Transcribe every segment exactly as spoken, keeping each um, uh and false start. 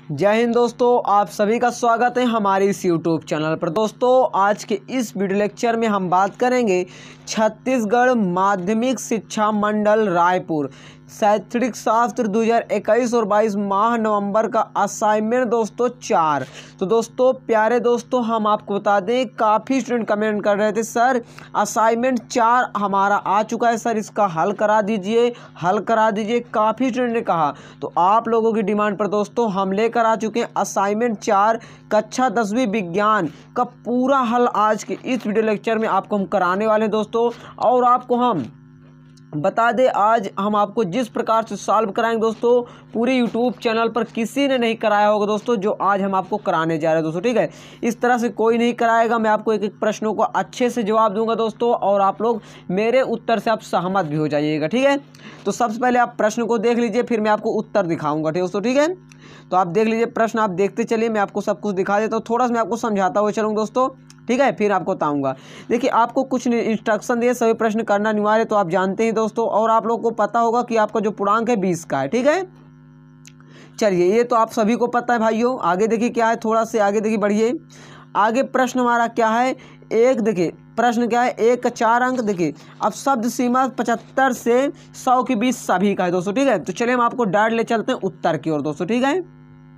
जय हिंद दोस्तों, आप सभी का स्वागत है हमारे इस यूट्यूब चैनल पर। दोस्तों आज के इस वीडियो लेक्चर में हम बात करेंगे छत्तीसगढ़ माध्यमिक शिक्षा मंडल रायपुर शैक्षणिक शास्त्र दो हज़ार इक्कीस और बाईस माह नवंबर का असाइनमेंट दोस्तों चार। तो दोस्तों प्यारे दोस्तों, हम आपको बता दें काफ़ी स्टूडेंट कमेंट कर रहे थे सर असाइनमेंट चार हमारा आ चुका है, सर इसका हल करा दीजिए हल करा दीजिए काफ़ी स्टूडेंट ने कहा। तो आप लोगों की डिमांड पर दोस्तों हम लेकर आ चुके हैं असाइनमेंट चार कक्षा दसवीं विज्ञान का पूरा हल आज के इस वीडियो लेक्चर में आपको हम कराने वाले हैं दोस्तों। और आपको हम बता दें आज हम आपको जिस प्रकार से सॉल्व कराएंगे दोस्तों पूरे यूट्यूब चैनल पर किसी ने नहीं कराया होगा दोस्तों, जो आज हम आपको कराने जा रहे हैं दोस्तों। ठीक है, इस तरह से कोई नहीं कराएगा। मैं आपको एक एक प्रश्नों को अच्छे से जवाब दूंगा दोस्तों, और आप लोग मेरे उत्तर से आप सहमत भी हो जाइएगा। ठीक है, तो सबसे पहले आप प्रश्न को देख लीजिए, फिर मैं आपको उत्तर दिखाऊंगा। ठीक दोस्तों, ठीक है, तो आप देख लीजिए प्रश्न, आप देखते चलिए, मैं आपको सब कुछ दिखा देता हूँ। थोड़ा सा मैं आपको समझाता हुआ चलूँगा दोस्तों, ठीक है, फिर आपको बताऊंगा। देखिए आपको कुछ इंस्ट्रक्शन दिए, सभी प्रश्न करना अनिवार्य तो आप जानते हैं दोस्तों, और आप लोगों को पता होगा कि आपका जो पूर्णांक है बीस का है। ठीक है, चलिए ये तो आप सभी को पता है भाइयों। आगे देखिए क्या है, थोड़ा से आगे देखिए बढ़िए। आगे प्रश्न हमारा क्या है, एक देखिए प्रश्न क्या है, एक का चार अंक। देखिए अब शब्द सीमा पचहत्तर से सौ के बीच सभी का है दोस्तों। ठीक है, तो चलिए हम आपको डायरेक्ट ले चलते हैं उत्तर की ओर दोस्तों। ठीक है,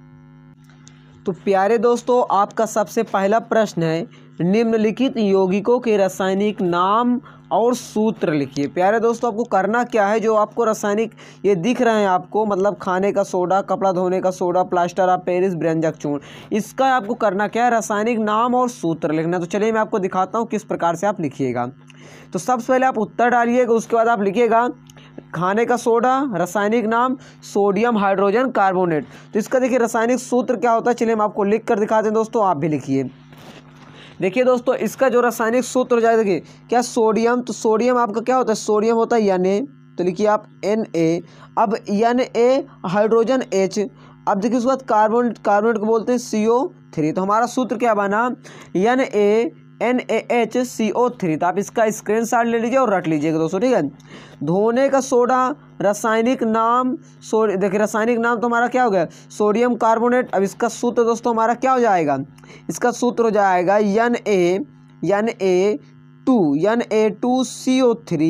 तो प्यारे दोस्तों आपका सबसे पहला प्रश्न है निम्नलिखित यौगिकों के रासायनिक नाम और सूत्र लिखिए। प्यारे दोस्तों आपको करना क्या है, जो आपको रासायनिक ये दिख रहे हैं आपको, मतलब खाने का सोडा, कपड़ा धोने का सोडा, प्लास्टर ऑफ पेरिस, व्यंजक चूर्ण, इसका आपको करना क्या है, रासायनिक नाम और सूत्र लिखना। तो चलिए मैं आपको दिखाता हूँ किस प्रकार से आप लिखिएगा। तो सबसे पहले आप उत्तर डालिएगा, उसके बाद आप लिखिएगा खाने का सोडा, रासायनिक नाम सोडियम हाइड्रोजन कार्बोनेट। तो इसका देखिए रासायनिक सूत्र क्या होता है, चलिए हम आपको लिख कर दिखाते हैं दोस्तों, आप भी लिखिए। देखिए दोस्तों इसका जो रासायनिक सूत्र हो जाएगा, देखिए क्या सोडियम, तो सोडियम आपका क्या होता है, सोडियम होता है एन ए, तो लिखिए आप एन ए। अब एन ए हाइड्रोजन एच, अब देखिए उसके बाद कार्बोनेट, कार्बोनेट को बोलते हैं सी ओ थ्री। तो हमारा सूत्र क्या बना, N A N A H C O three. तो आप इसका स्क्रीनशॉट ले लीजिए और रट लीजिएगा दोस्तों। ठीक है, धोने का सोडा, रासायनिक नाम सो देखिए रासायनिक नाम तो हमारा क्या हो गया, सोडियम कार्बोनेट। अब इसका सूत्र दोस्तों हमारा क्या हो जाएगा, इसका सूत्र हो जाएगा N A N A two N A two C O three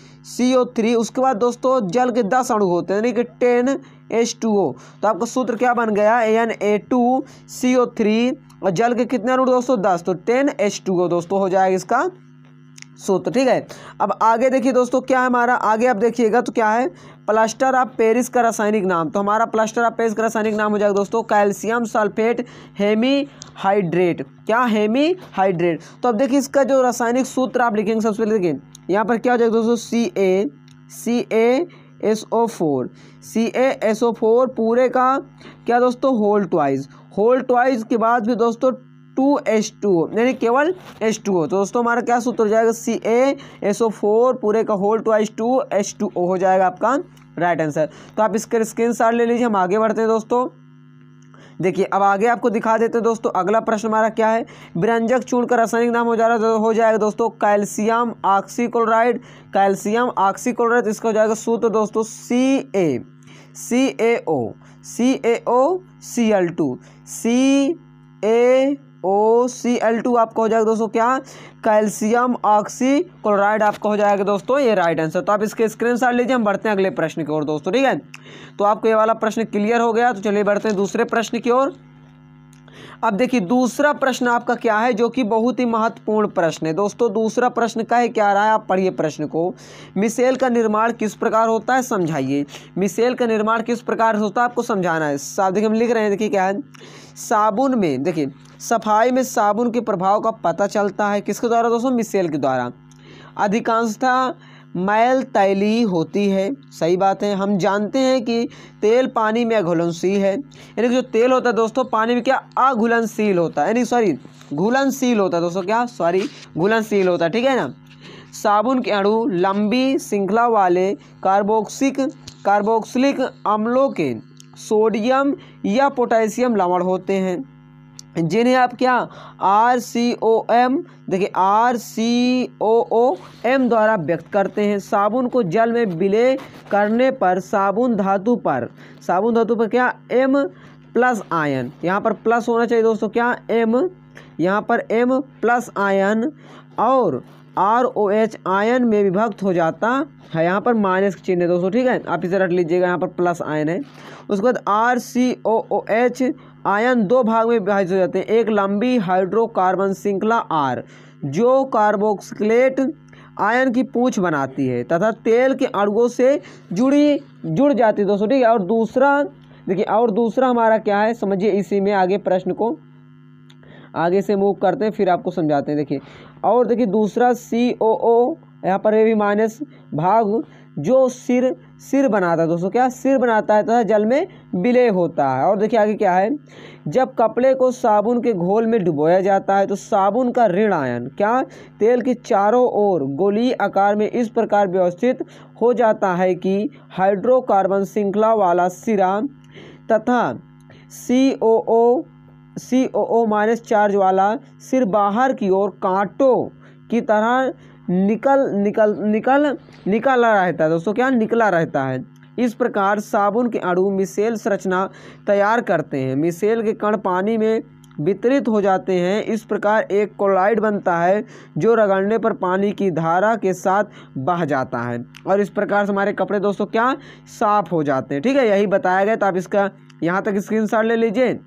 C O three. उसके बाद दोस्तों जल के दस अणु होते हैं, यानी कि टेन एच टू ओ। तो आपका सूत्र क्या बन गया, N A two C O three, और जल के कितने अणु दोस्तों, दस, तो टेन एच टू ओ दोस्तों हो जाएगा इसका सूत्र। ठीक है, अब आगे देखिए दोस्तों क्या है हमारा, आगे आप देखिएगा तो क्या है, प्लास्टर ऑफ पेरिस का रासायनिक नाम। तो हमारा प्लास्टर ऑफ पेरिस का रासायनिक नाम हो जाएगा दोस्तों कैल्शियम सल्फेट हेमी हाइड्रेट। क्या, हेमी हाइड्रेट। तो अब देखिए इसका जो रासायनिक सूत्र आप लिखेंगे, सबसे पहले देखिए यहाँ पर क्या हो जाएगा दोस्तों, C A C A S O four C A S O four पूरे का क्या दोस्तों, होल ट्वाइस होल ट्वाइस के बाद फिर दोस्तों टू एच टू ओ, यानी केवल एच टू ओ। तो दोस्तों हमारा क्या सूत्र हो जाएगा, सी ए एस ओ फोर पूरे का whole twice two H two O हो जाएगा आपका राइट आंसर। तो आप इसका स्क्रीनशॉट ले लीजिए, हम आगे बढ़ते हैं दोस्तों। देखिए अब आगे आपको दिखा देते हैं दोस्तों, अगला प्रश्न हमारा क्या है, व्यंजक चूर्ण का रासायनिक नाम हो जा रहा है हो जाएगा दोस्तों कैल्शियम ऑक्सीक्लोराइड कैल्शियम ऑक्सीक्लोराइड। इसका हो जाएगा सूत्र दोस्तों C A C A O C A O C L two C A O C L two आपका हो जाएगा दोस्तों क्या, कैल्शियम ऑक्सी क्लोराइड आपका हो जाएगा दोस्तों ये राइट आंसर। तो आप इसके स्क्रीनशॉट लीजिए, हम बढ़ते हैं अगले प्रश्न की ओर दोस्तों। ठीक है, तो आपको ये वाला प्रश्न क्लियर हो गया, तो चलिए बढ़ते हैं दूसरे प्रश्न की ओर। अब देखिए दूसरा प्रश्न आपका क्या है, जो कि बहुत ही महत्वपूर्ण प्रश्न है दोस्तों। दूसरा प्रश्न का है क्या रहा है, आप पढ़िए प्रश्न को। मिसेल का निर्माण किस प्रकार होता है, समझाइए। मिसेल का निर्माण किस प्रकार होता है आपको समझाना है। साहब देखिए हम लिख रहे हैं, देखिए क्या है, साबुन में देखिए सफाई में साबुन के प्रभाव का पता चलता है किसके द्वारा दोस्तों, मिसेल के द्वारा। अधिकांशतः मैल तैलीय होती है, सही बात है। हम जानते हैं कि तेल पानी में अघुलनशील है, यानी कि जो तेल होता है दोस्तों पानी में क्या अघुलनशील होता है, यानी सॉरी घुलनशील होता है दोस्तों, क्या सॉरी घुलनशील होता है। ठीक है ना। साबुन के अणु लंबी श्रृंखला वाले कार्बोक्सिक कार्बोक्सिलिक अम्लों के सोडियम या पोटेशियम लवण होते हैं, जिन्हें आप क्या आर सी ओ एम देखिए R C O O M द्वारा व्यक्त करते हैं। साबुन को जल में विलय करने पर साबुन धातु पर साबुन धातु पर क्या एम प्लस आयन, यहाँ पर प्लस होना चाहिए दोस्तों, क्या एम, यहाँ पर एम प्लस आयन और आर ओ एच आयन में विभक्त हो जाता है, यहाँ पर माइनस का चिन्ह है दोस्तों, ठीक है, आप इसे रट लीजिएगा, यहाँ पर प्लस आयन है। उसके बाद R C O O H आयन दो भाग में विभाजित हो जाते हैं, एक लंबी हाइड्रोकार्बन श्रृंखला आर जो कार्बोक्सिलेट आयन की पूंछ बनाती है तथा तेल के अणुओं से जुड़ी जुड़ जाती है दोस्तों, ठीक है। और दूसरा देखिए, और दूसरा हमारा क्या है समझिए, इसी में आगे प्रश्न को आगे से मूव करते हैं फिर आपको समझाते हैं। देखिए, और देखिए दूसरा सी ओ ओ, यहाँ पर ये भी माइनस भाग जो सिर सिर बनाता है दोस्तों, क्या सिर बनाता है तथा जल में विलय होता है। और देखिए आगे क्या है, जब कपड़े को साबुन के घोल में डुबोया जाता है तो साबुन का ऋण आयन क्या तेल के चारों ओर गोलीय आकार में इस प्रकार व्यवस्थित हो जाता है कि हाइड्रोकार्बन श्रृंखला वाला सिरा तथा सी ओ ओ सी ओ ओ माइनस चार्ज वाला सिर बाहर की ओर कांटों की तरह निकल निकल निकल निकला रहता है दोस्तों, क्या निकला रहता है। इस प्रकार साबुन के अणु मिसेल संरचना तैयार करते हैं, मिसेल के कण पानी में वितरित हो जाते हैं। इस प्रकार एक कोलाइड बनता है जो रगड़ने पर पानी की धारा के साथ बह जाता है और इस प्रकार से हमारे कपड़े दोस्तों क्या साफ हो जाते हैं, ठीक है, यही बताया गया। तो आप इसका यहाँ तक स्क्रीनशॉट ले लीजिए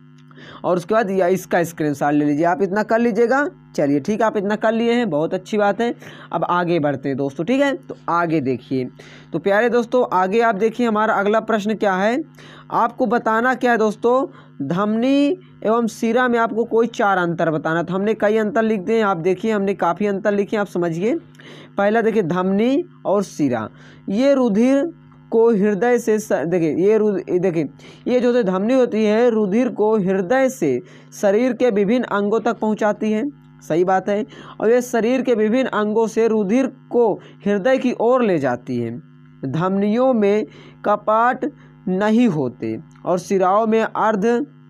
और उसके बाद या इसका स्क्रीनशॉट ले लीजिए, आप इतना कर लीजिएगा। चलिए ठीक है, आप इतना कर लिए हैं, बहुत अच्छी बात है। अब आगे बढ़ते हैं दोस्तों, ठीक है, तो आगे देखिए। तो प्यारे दोस्तों आगे आप देखिए, हमारा अगला प्रश्न क्या है, आपको बताना क्या है दोस्तों, धमनी एवं सिरा में आपको कोई चार अंतर बताना। तो हमने कई अंतर लिख दिए, आप देखिए हमने काफ़ी अंतर लिखे, आप समझिए। पहला देखिए धमनी और सिरा, ये रुधिर को हृदय से देखिए ये देखिए ये जो धमनी होती है रुधिर को हृदय से शरीर के विभिन्न अंगों तक पहुंचाती है, सही बात है, और ये शरीर के विभिन्न अंगों से रुधिर को हृदय की ओर ले जाती है। धमनियों में कपाट नहीं होते और सिराओं में अर्ध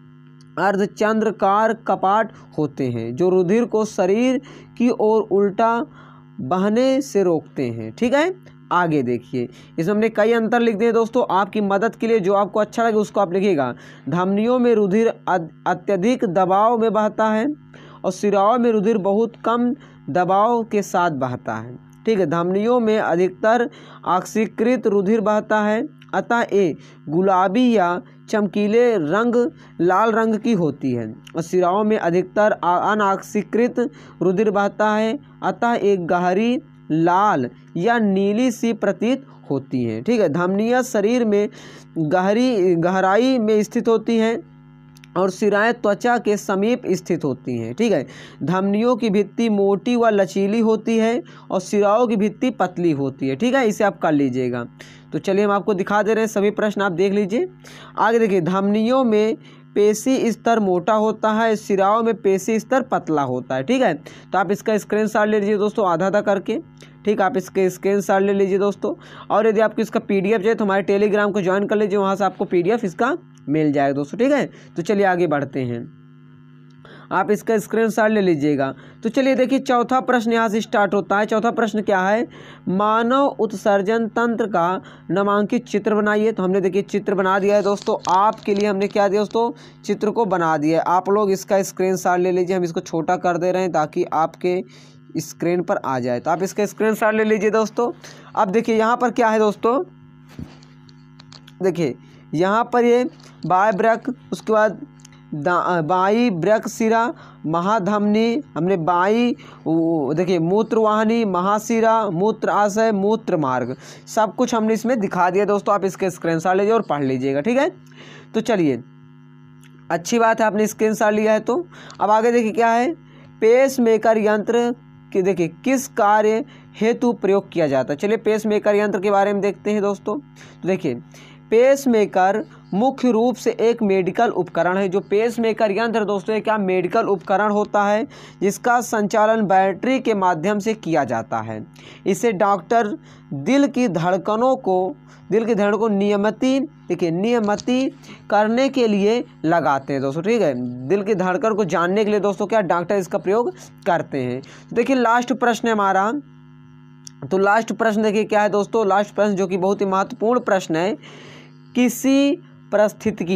अर्धचंद्राकार कपाट होते हैं जो रुधिर को शरीर की ओर उल्टा बहने से रोकते हैं, ठीक है। आगे देखिए, इसमें हमने कई अंतर लिख दिए दोस्तों, आपकी मदद के लिए जो आपको अच्छा लगे उसको आप लिखिएगा। धमनियों में रुधिर अत्यधिक दबाव में बहता है और सिराओं में रुधिर बहुत कम दबाव के साथ बहता है, ठीक है। धमनियों में अधिकतर ऑक्सीकृत रुधिर बहता है, अतः ये गुलाबी या चमकीले रंग लाल रंग की होती है और सिराओं में अधिकतर अनऑक्सीकृत रुधिर बहता है, अतः एक गहरी लाल या नीली सी प्रतीत होती है, ठीक है। धमनियाँ शरीर में गहरी गहराई में स्थित होती हैं और सिराएं त्वचा के समीप स्थित होती हैं, ठीक है। धमनियों की भित्ति मोटी व लचीली होती है और सिराओं की भित्ति पतली होती है, ठीक है, इसे आप कर लीजिएगा। तो चलिए हम आपको दिखा दे रहे हैं, सभी प्रश्न आप देख लीजिए। आगे देखिए, धमनियों में पेशी स्तर मोटा होता है, सिराओं में पेशी स्तर पतला होता है, ठीक है। तो आप इसका स्क्रीनशॉट ले लीजिए दोस्तों आधा आधा करके, ठीक, आप इसके स्क्रीनशॉट ले लीजिए दोस्तों। और यदि आपको इसका पीडीएफ चाहिए तो हमारे टेलीग्राम को ज्वाइन कर लीजिए, वहाँ से आपको पीडीएफ इसका मिल जाएगा दोस्तों, ठीक है। तो चलिए आगे बढ़ते हैं, आप इसका स्क्रीनशॉट ले लीजिएगा। तो चलिए देखिए, चौथा प्रश्न यहाँ से स्टार्ट होता है। चौथा प्रश्न क्या है, मानव उत्सर्जन तंत्र का नामांकित चित्र बनाइए। तो हमने देखिए चित्र बना दिया है दोस्तों, आपके लिए हमने क्या दिया दोस्तों, चित्र को बना दिया है। आप लोग इसका स्क्रीनशॉट ले लीजिए, हम इसको छोटा कर दे रहे हैं ताकि आपके स्क्रीन पर आ जाए। तो आप इसका स्क्रीनशॉट ले लीजिए दोस्तों। अब देखिए यहाँ पर क्या है दोस्तों, देखिए यहाँ पर ये बाएं वृक्क, उसके बाद बाई वृक्क सिरा, महाधमनी, हमने बाई देखिए मूत्रवाहिनी, महाशिरा, मूत्र आशय, मूत्र मार्ग, सब कुछ हमने इसमें दिखा दिया दोस्तों। आप इसके स्क्रीनशॉट लीजिए और पढ़ लीजिएगा, ठीक है। तो चलिए अच्छी बात है, आपने स्क्रीनशॉट लिया है। तो अब आगे देखिए क्या है, पेस मेकर यंत्र कि देखिए किस कार्य हेतु प्रयोग किया जाता है। चलिए पेस मेकर यंत्र के बारे में देखते हैं दोस्तों। तो देखिए पेस मेकर मुख्य रूप से एक मेडिकल उपकरण है। जो पेस मेकर यंत्र दोस्तों क्या मेडिकल उपकरण होता है जिसका संचालन बैटरी के माध्यम से किया जाता है। इसे डॉक्टर दिल की धड़कनों को दिल की धड़कनों को नियमित देखिए नियमित करने के लिए लगाते हैं दोस्तों, ठीक है। दिल की धड़कन को जानने के लिए दोस्तों क्या डॉक्टर इसका प्रयोग करते हैं। तो देखिए लास्ट प्रश्न है हमारा, तो लास्ट प्रश्न देखिए क्या है दोस्तों, लास्ट प्रश्न जो कि बहुत ही महत्वपूर्ण प्रश्न है, किसी परिस्थितिकी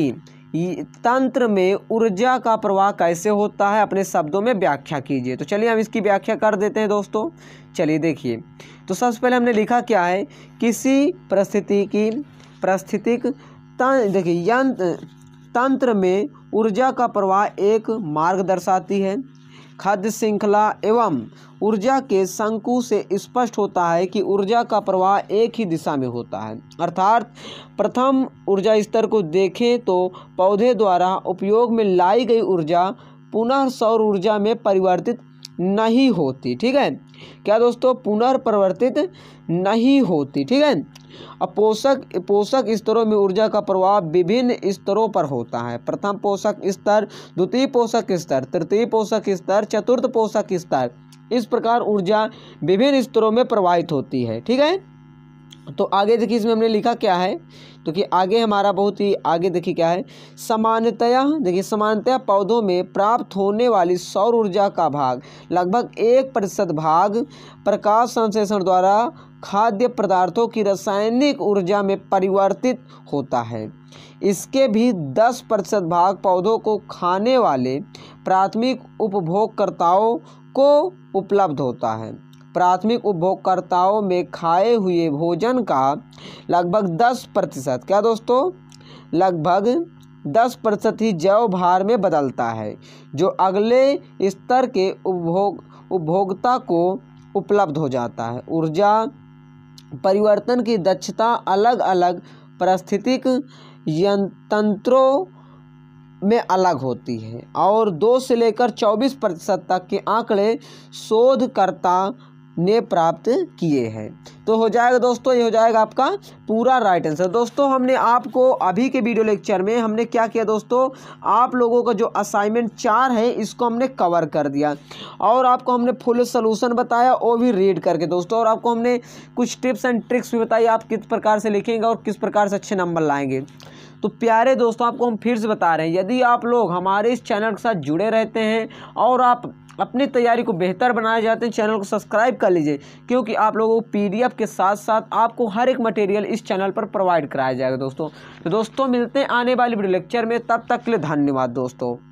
तंत्र में ऊर्जा का प्रवाह कैसे होता है, अपने शब्दों में व्याख्या कीजिए। तो चलिए हम इसकी व्याख्या कर देते हैं दोस्तों। चलिए देखिए, तो सबसे पहले हमने लिखा क्या है, किसी परिस्थिति की परिस्थितिक देखिए यंत्र तंत्र में ऊर्जा का प्रवाह एक मार्ग दर्शाती है। खाद्य श्रृंखला एवं ऊर्जा के शंकु से स्पष्ट होता है कि ऊर्जा का प्रवाह एक ही दिशा में होता है। अर्थात प्रथम ऊर्जा स्तर को देखें तो पौधे द्वारा उपयोग में लाई गई ऊर्जा पुनः सौर ऊर्जा में परिवर्तित नहीं होती। ठीक है, क्या दोस्तों, पुनर्परिवर्तित नहीं होती। ठीक है, अब पोषक पोषक स्तरों में ऊर्जा का प्रवाह विभिन्न स्तरों पर होता है। प्रथम पोषक स्तर, द्वितीय पोषक स्तर, तृतीय पोषक स्तर, चतुर्थ पोषक स्तर, इस प्रकार ऊर्जा विभिन्न स्तरों में प्रवाहित होती है। ठीक है, तो आगे देखिए इसमें हमने लिखा क्या है, तो कि आगे हमारा बहुत ही आगे देखिए क्या है, सामान्यतया देखिए सामान्यतया पौधों में प्राप्त होने वाली सौर ऊर्जा का भाग लगभग एक प्रतिशत भाग प्रकाश संश्लेषण द्वारा खाद्य पदार्थों की रासायनिक ऊर्जा में परिवर्तित होता है। इसके भी दस प्रतिशत भाग पौधों को खाने वाले प्राथमिक उपभोगकर्ताओं को उपलब्ध होता है। प्राथमिक उपभोगकर्ताओं में खाए हुए भोजन का लगभग दस प्रतिशत, क्या दोस्तों, लगभग दस प्रतिशत ही जैव भार में बदलता है, जो अगले स्तर के उपभोग उपभोक्ता को उपलब्ध हो जाता है। ऊर्जा परिवर्तन की दक्षता अलग अलग पारिस्थितिक तंत्रों में अलग होती है और दो से लेकर चौबीस प्रतिशत तक के आंकड़े शोधकर्ता ने प्राप्त किए हैं। तो हो जाएगा दोस्तों, ये हो जाएगा आपका पूरा राइट आंसर। दोस्तों हमने आपको अभी के वीडियो लेक्चर में हमने क्या किया दोस्तों, आप लोगों का जो असाइनमेंट चार है इसको हमने कवर कर दिया और आपको हमने फुल सोल्यूशन बताया, वो भी रीड करके दोस्तों, और आपको हमने कुछ टिप्स एंड ट्रिक्स भी बताई आप किस प्रकार से लिखेंगे और किस प्रकार से अच्छे नंबर लाएंगे। तो प्यारे दोस्तों, आपको हम फिर से बता रहे हैं, यदि आप लोग हमारे इस चैनल के साथ जुड़े रहते हैं और आप अपनी तैयारी को बेहतर बनाना चाहते हैं, चैनल को सब्सक्राइब कर लीजिए, क्योंकि आप लोगों को पीडीएफ के साथ साथ आपको हर एक मटेरियल इस चैनल पर प्रोवाइड कराया जाएगा दोस्तों। तो दोस्तों मिलते हैं आने वाली वीडियो लेक्चर में, तब तक के लिए धन्यवाद दोस्तों।